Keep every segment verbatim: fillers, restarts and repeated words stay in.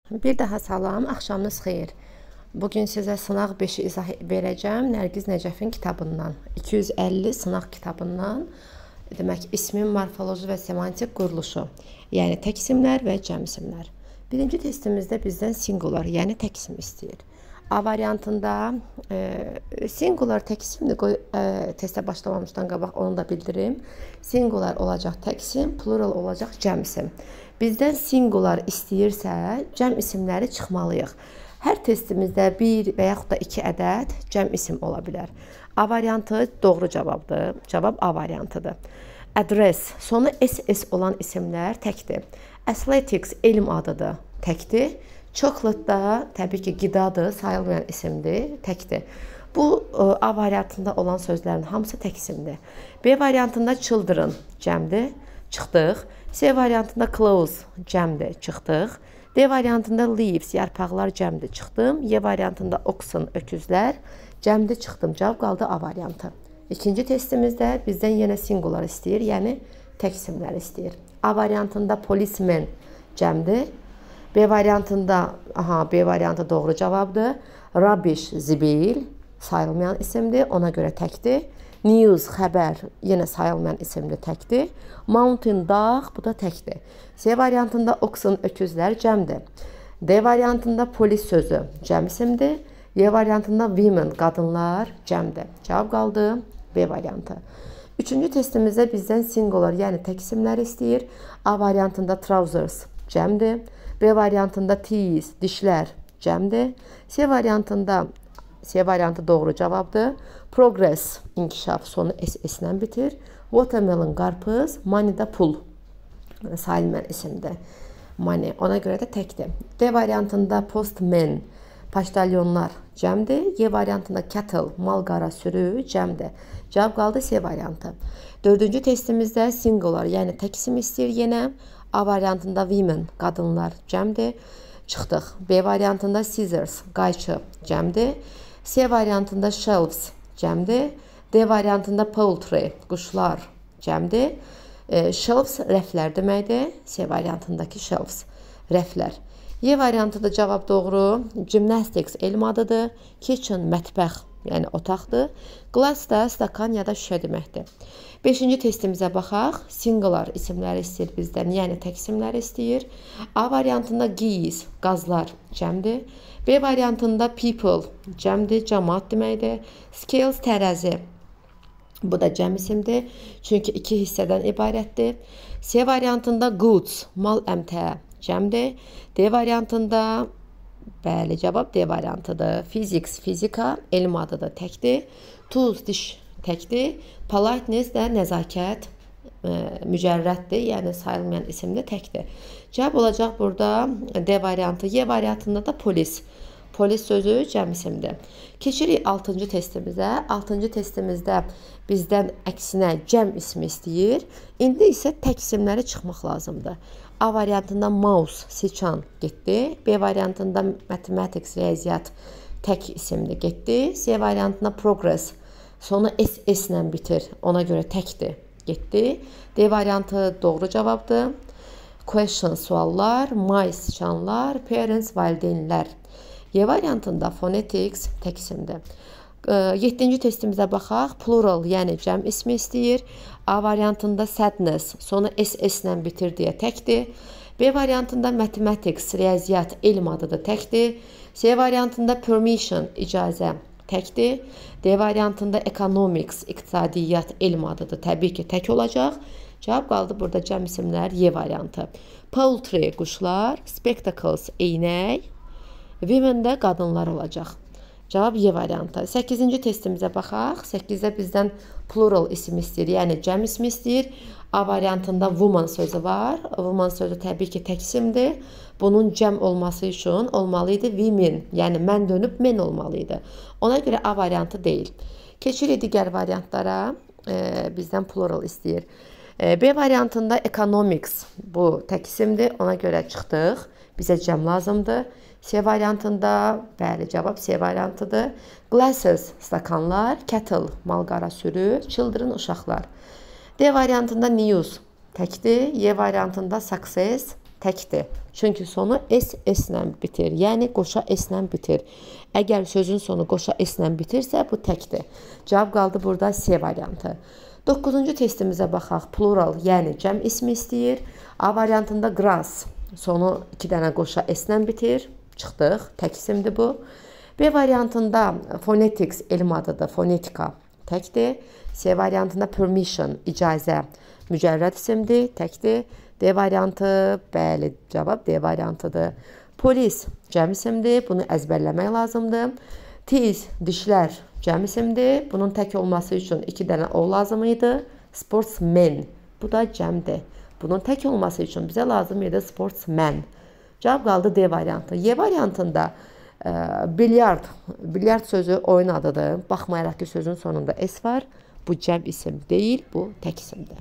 Bir daha salam, axşamınız xeyir. Bugün sizə sınaq beşi izah verəcəm Nərgiz Nəcəfin kitabından. iki yüz əlli sınaq kitabından. Demək, ismin morfoloji və semantik quruluşu. Yəni, tək isimlər və cəm isimlər. Birinci testimizdə bizdən singular, yəni tək isim istəyir. A variantında e, singular tək isimdir. Qoy, e, testə başlamamışdan qabaq onu da bildirim. Singular olacaq tək isim, plural olacaq cəm isim. Bizdən singular istəyirsə, cəm isimləri çıxmalıyıq. Hər testimizdə bir və yaxud da iki ədəd cəm isim ola bilər. A variantı doğru cavabdır. Cavab A variantıdır. Address, sonu S S olan isimlər təkdir. Athletics, elm adıdır, təkdir. Chocolate da təbii ki, qidadır, sayılmayan isimdir, təkdir. Bu A variantında olan sözlərin hamısı tək isimdir. B variantında children cəmdir, çıxdıq. C variantında clothes cəmdir, çıxdıq. D variantında leaves, yarpaqlar cəmdir, çıxdım. Y variantında oxen, öküzlər cəmdir, çıxdım. Cavab qaldı A variantı. İkinci testimizdə bizdən yenə singular istəyir, yəni tək isimlər istəyir. A variantında policeman cəmdir. B variantında, aha, B variantı doğru cavabdır. Rubbish, zibil, sayılmayan isimdir, ona görə təkdir. News, xəbər, yenə sayılmayan isimli təkdir. Mountain, dağ, bu da təkdir. C variantında oxen, öküzlər cəmdir. D variantında polis sözü cəm isimdir. Y variantında women, qadınlar cəmdir. Cavab qaldı B variantı. Üçüncü testimizdə bizdən singular, yəni tək isimlər istəyir. A variantında trousers cəmdir. B variantında teeth, dişlər cəmdir. C variantında C variantı doğru cavabdır. Progress, inkişaf, sonu S S ilə bitir. Watermelon, qarpız, money da pul. Sayılmayan isimdir. Money, ona görə də təkdir. D variantında postman, poçtalyonlar cəmdir. Y variantında cattle, mal-qara sürü cəmdir. Cavab qaldı C variantı. Dördüncü testimizdə singular, yəni tək isim istəyir yenə. A variantında women, qadınlar cəmdir. Çıxdıq. B variantında scissors, qayçı cəmdir. C variantında shelves cəmdir. D variantında poultry, quşlar cəmdir. E, shelves rəflər deməkdir. C variantındakı shelves rəflər. Y variantında cavab doğru. Gymnastics elm adıdır. Kitchen, mətbəx, yəni otaqdır. Glass da stakan ya da şüşə deməkdir. Beşinci testimizə baxaq. Singular isimləri istəyir bizdən, yəni tək isimləri istəyir. A variantında geese, qazlar cəmdir. B variantında people cəmdir, cəmaat deməkdir. Scales tərəzi, bu da cəm isimdir, çünki iki hissədən ibarətdir. C variantında goods, mal əmtəə cəmdir. D variantında, bəli, cavab D variantıdır. Physics, fizika, elm adıdır, təkdir. Tools, diş təkdir. Politeness də nəzakət, e, mücərrətdir, yəni sayılmayan isimli təkdir. Cavab olacaq burada D variantı. Y variantında da polis. Polis sözü cəm isimdir. Keçirik altıncı testimizə. altıncı testimizdə bizdən əksinə cəm ismi istəyir. İndi isə tək isimləri çıxmaq lazımdır. A variantında mouse, siçan getdi. B variantında mathematics, riyaziyyat tək isimli getdi. C variantında progress, sonu S S ilə bitir, ona görə təkdir, getdi. D variantı doğru cavabdır. Question, suallar, my, sıçanlar, parents, valideynlər. Y variantında phonetics tək isimdir. yeddinci testimizə baxaq. Plural, yəni cəm ismi istəyir. A variantında sadness, sonu S S ilə bitir deyə təkdir. B variantında mathematics, riyaziyyat, elm adıdır, təkdir. C variantında permission, icazə, təkdir. D variantında economics, iqtisadiyyat, elm adıdır, təbii ki, tək olacaq. Cavab qaldı burada cəm isimlər Y variantı. Poultry, quşlar, spectacles, eynək, women də qadınlar olacaq. Cavab Y variantı. səkkizinci testimizə baxaq. səkkizdə bizdən plural isim istəyir, yəni cəm ismi istəyir. A variantında woman sözü var. Woman sözü təbii ki, tək isimdir. Bunun cəm olması üçün olmalıydı women, yəni mən dönüb men olmalıydı. Ona görə A variantı deyil. Keçirik digər variantlara. E, bizdən plural istəyir. E, B variantında economics, bu tək isimdir. Ona görə çıxdıq. Bizə cəm lazımdır. C variantında, bəli, cavab C variantıdır. Glasses, stakanlar, cattle, mal-qara sürü, children, uşaqlar. D variantında news, təkdir. Y variantında success, təkdir. Çünki sonu S, S ilə bitir. Yəni, qoşa S ilə bitir. Əgər sözün sonu qoşa S ilə bitirsə, bu təkdir. Cavab qaldı burada C variantı. doqquzuncu testimizə baxaq. Plural, yəni cəm ismi istəyir. A variantında grass, sonu iki dənə qoşa S ilə bitir. Çıxdıq, tək isimdir bu. B variantında phonetics, elm adıdır, fonetika, təkdir. C variantında permission, icazə, mücərrəd isimdir, təkdir. D variantı, bəli, cavab D variantıdır. Polis, cəm isimdir, bunu əzbərləmək lazımdır. Teeth, dişlər, cəm isimdir, bunun tək olması üçün iki dənə o lazım idi. Sportsman, bu da cəmdir. Bunun tək olması üçün bizə lazım idi sportsman. Cavab qaldı D variantı. Y variantında e, bilyard, bilyard sözü oyun adıdır. Baxmayaraq ki, sözün sonunda S var. Bu cəm isim deyil, bu tək isimdir.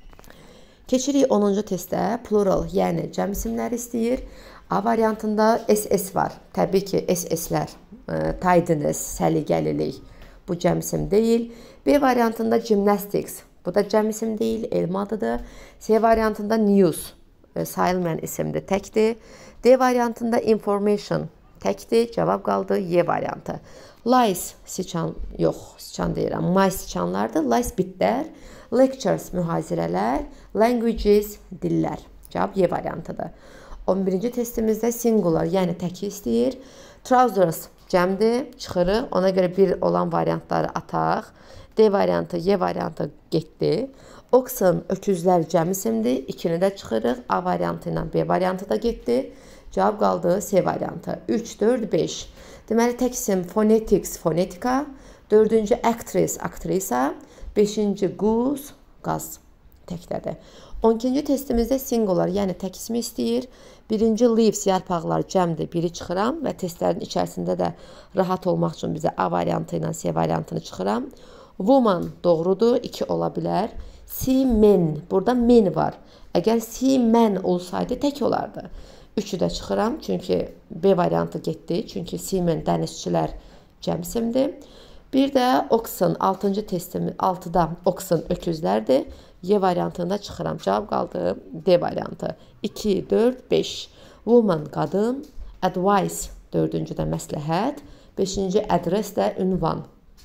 Keçirik onuncu testə. Plural, yəni cəm isimləri istəyir. A variantında S S var. Təbii ki, S S'lər, e, tidiness, səliqəlilik. Bu cəm isim deyil. B variantında gymnastics. Bu da cəm isim deyil, elm adıdır. C variantında news, e, sayılmayan isimdir, təkdir. D variantında information, təkdir. Cavab qaldı Y variantı. Lice, siçan, yox, siçan deyirəm. May siçanlardır. Lice bitlər. Lectures, mühazirələr. Languages, dillər. Cavab Y variantıdır. on birinci testimizdə singular, yəni təki istəyir. Trousers, cəmdir, çıxırıq. Ona görə bir olan variantları ataq. D variantı, Y variantı getdi. Oxen, öküzlər cəm isimdir. İkini də çıxırıq. A variantı ilə B variantı da getdi. Cavab qaldı C variantı. üç, dörd, beş. Deməli, tək isim phonetics, fonetika. Dördüncü actress, aktrisa. Beşinci goose, qaz. Təkdədir. on ikinci testimizdə singular, yəni tək ismi istəyir. Birinci leaves, yarpaqlar cəmdir. Biri çıxıram və testlərin içərisində də rahat olmaq üçün bizə A variantı ilə C variantını çıxıram. Woman doğrudur, iki ola bilər. C men, burada men var. Əgər C men olsaydı tək olardı. Üçü də çıxıram, çünki B variantı getdi. Çünki C men dənizçilər cəm isimdir. Bir də oxen, altıncı testimiz, altıda oxen öküzlərdir. Y variantında çıxıram. Cavab qaldı D variantı. iki, dörd, beş. Woman, qadın. Advice, dördüncüdə məsləhət. beşinci address də ünvan.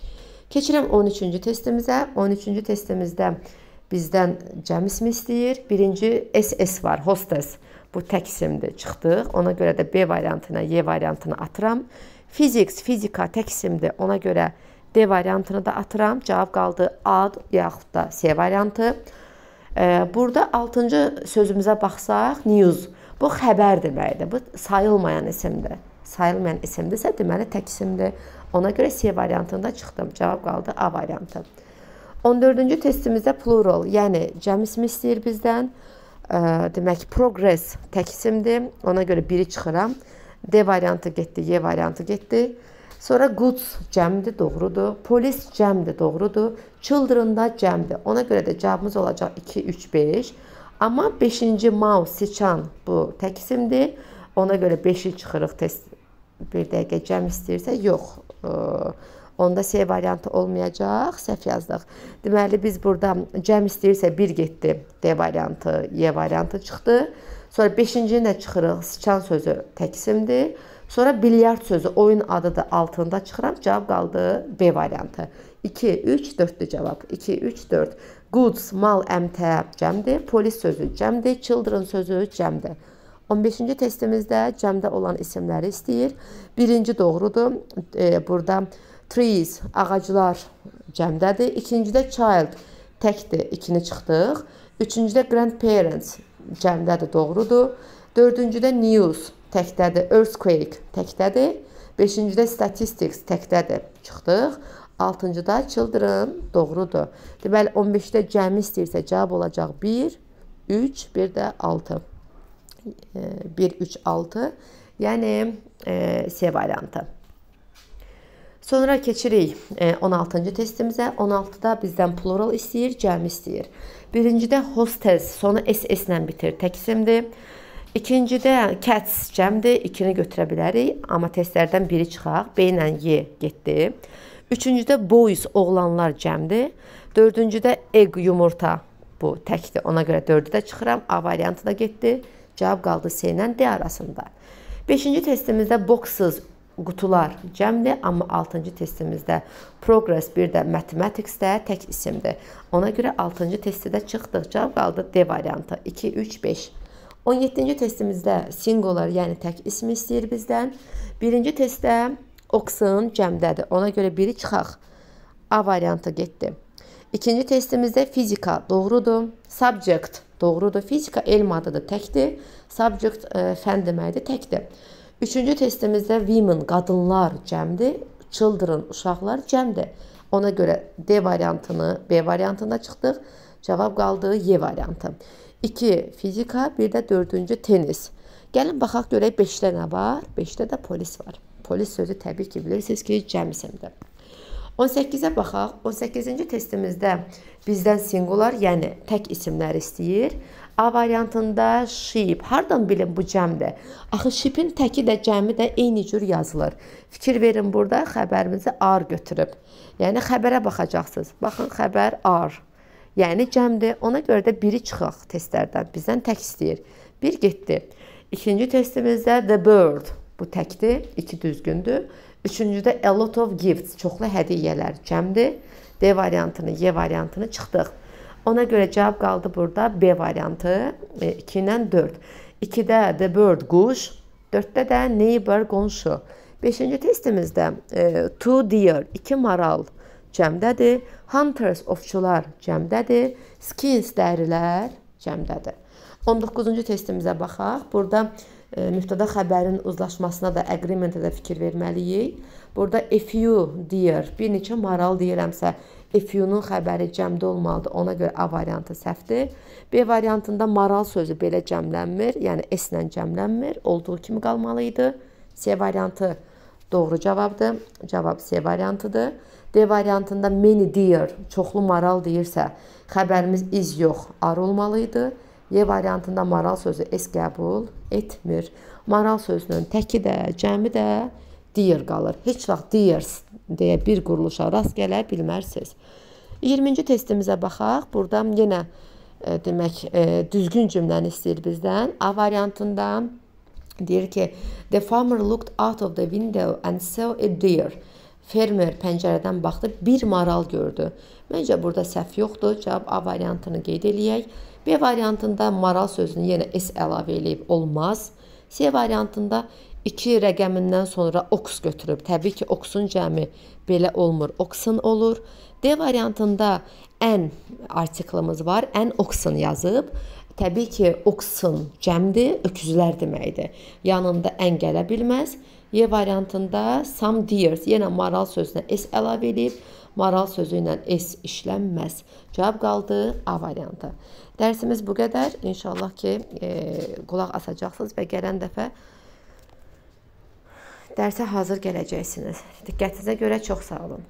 Keçirəm on üçüncü testimizə. on üçüncü testimizdə bizdən cəm ismi istəyir. Birinci S S var, hostess. Bu tək isimdir, çıxdıq. Ona görə də B variantına, Y variantını atıram. Physics, fizika tək isimdir. Ona görə D variantını da atıram. Cavab qaldı A yaxud da C variantı. Ee, burada altıncı sözümüzə baxsaq, news. Bu xəbər deməkdir. Bu sayılmayan isimdir. Sayılmayan isimdirsə, deməli tək isimdir. Ona görə C variantında çıxdım. Cavab qaldı A variantı. on dördüncü testimizdə plural, yəni cəm ismi istəyir bizdən. Ee, demək, progress tək isimdir. Ona görə biri çıxıram. D variantı getdi, Y variantı getdi. Sonra goods cəmdir, doğrudur. Polis cəmdir, doğrudur. Children da cəmdir. Ona görə də cavabımız olacaq iki, üç, beş. Amma beşinci mouse, siçan bu tək isimdir. Ona görə beşi çıxırıq test. Bir dəqiqə cəm istəyirsə, yox. Onda C variantı olmayacaq. Səhv yazdıq. Deməli, biz burada cəm istəyirsə bir getdi. D variantı, Y variantı çıxdı. Sonra beşinci də çıxırıq. Siçan sözü tək isimdir. Sonra bilyard sözü, oyun adı da altında çıxıram. Cavab qaldı B variantı. iki, üç, dörddür cavab. iki, üç, dörd. Goods, mal, əmtə cəmdir. Polis sözü cəmdir. Children sözü cəmdir. on beşinci testimizdə cəmdə olan isimləri istəyir. Birinci doğrudur. E, burada trees, ağaclar cəmdədir. İkincidə child, təkdir. İkini çıxdıq. Üçüncüdə grandparents cəmdədir, doğrudur. Dördüncüdə news, təkdədir. Earthquake, təkdədir. Beşincidə statistics, təkdədir. Çıxdıq. Altıncıda children, doğrudur. Deməli, on beşdə cəmi istəyirsə cavab olacaq bir, üç, bir də altı. bir, üç, altı. Yəni e, C variantı. Sonra keçirik on altıncı testimizə. on altıda bizdən plural istəyir, cəmi istəyir. Birincidə hostess, sonu S S ilə bitir, tək isimdir. İkincidə cats cəmdir, ikini götürə bilərik. Amma testlərdən biri çıxaq. B ilə Y getdi. Üçüncüdə boys, oğlanlar cəmdir. Dördüncüdə egg, yumurta, bu təkdir. Ona görə dördü də çıxıram. A variantı da getdi. Cavab qaldı C ilə D arasında. beşinci testimizdə boxes, qutular cəmdir, amma altıncı testimizdə progress, bir də mathematicsdə tək isimdir. Ona görə altıncı testi də çıxdıq. Cavab qaldı D variantı. iki, üç, beş. on yeddinci testimizdə singular, yəni tək ismi istəyir bizdən. Birinci testdə oxun cəmdədir. Ona görə biri çıxaq. A variantı getdi. İkinci testimizdə fizika doğrudur. Subject doğrudur. Fizika elm adıdır, təkdir. Subject e, fən deməkdir, təkdir. Üçüncü testimizdə women, qadınlar cəmdir. Children, uşaqlar cəmdir. Ona görə D variantını B variantında çıxdıq. Cavab qaldı Y variantı. iki fizika, bir də dördüncü tenis. Gəlin baxaq görək beşdə nə var? beşdə də polis var. Polis sözü təbii ki, bilirsiniz ki, cəm isimdir. on səkkizə baxaq. on səkkizinci testimizdə bizdən singular, yəni tək isimlər istəyir. A variantında ship. Hardan bilin bu cəmdir? Axı shipin təki də cəmi də eyni cür yazılır. Fikir verin, burada xəbərimizi ar götürüb. Yəni xəbərə baxacaqsınız. Baxın, xəbər ar. Yəni cəmdir. Ona görə də biri çıxaq testlərdən. Bizdən tək istəyir. Bir getdi. İkinci testimizdə the bird. Bu təkdir. iki düzgündür. Üçüncüdə a lot of gifts. Çoxlu hədiyyələr cəmdir. D variantını, Y variantını çıxdıq. Ona görə cavab qaldı burada B variantı. iki ilə dörd. ikidə the bird, quş. dörddə də neighbor, qonşu. beşinci testimizdə e, two deer, iki maral cəmdədir. Hunters, ovçular cəmdədir. Skins, dərilər cəmdədir. on doqquzuncu testimizə baxaq. Burada e, mübtəda xəbərin uzlaşmasına da, agreementə də fikir verməliyik. Burada a few deer, bir neçə maral deyirəmsə, a few-nun xəbəri cəmdə olmalıdır. Ona görə A variantı səhvdir. B variantında maral sözü belə cəmlənmir, yəni S ilə cəmlənmir. Olduğu kimi qalmalıydı. C variantı doğru cavabdır. Cavab C variantıdır. D variantında many deer, çoxlu maral deyirsə, xəbərimiz is yox, ar olmalıydı. Y variantında maral sözü S qəbul etmir. Maral sözünün təki də, cəmi də deer qalır. Heç vaxt deers deyə bir quruluşa rast gələ bilmərsiniz. iyirminci testimizə baxaq. Burada yenə e, demək e, düzgün cümləni istəyir bizdən. A variantında deyir ki, the farmer looked out of the window and saw a deer. Fermer pəncərədən baxdı, bir maral gördü. Məncə burada səhv yoxdur. Cavab A variantını qeyd eləyək. B variantında maral sözünü yenə S əlavə eləyib olmaz. C variantında iki rəqəmindən sonra ox götürüb. Təbii ki, oxun cəmi belə olmur, oxun olur. D variantında ən artiklımız var, ən oxun yazıb. Təbii ki, oxun cəmdir, öküzlər deməkdir. Yanında ən gələ bilməz. Y variantında some deers, yenə maral sözünə S əlavə edib. Maral sözü ilə S işlənməz. Cavab qaldı A variantı. Dərsimiz bu qədər. İnşallah ki, e, qulaq asacaqsınız və gələn dəfə dərsə hazır gələcəksiniz. Diqqətinizə görə çox sağ olun.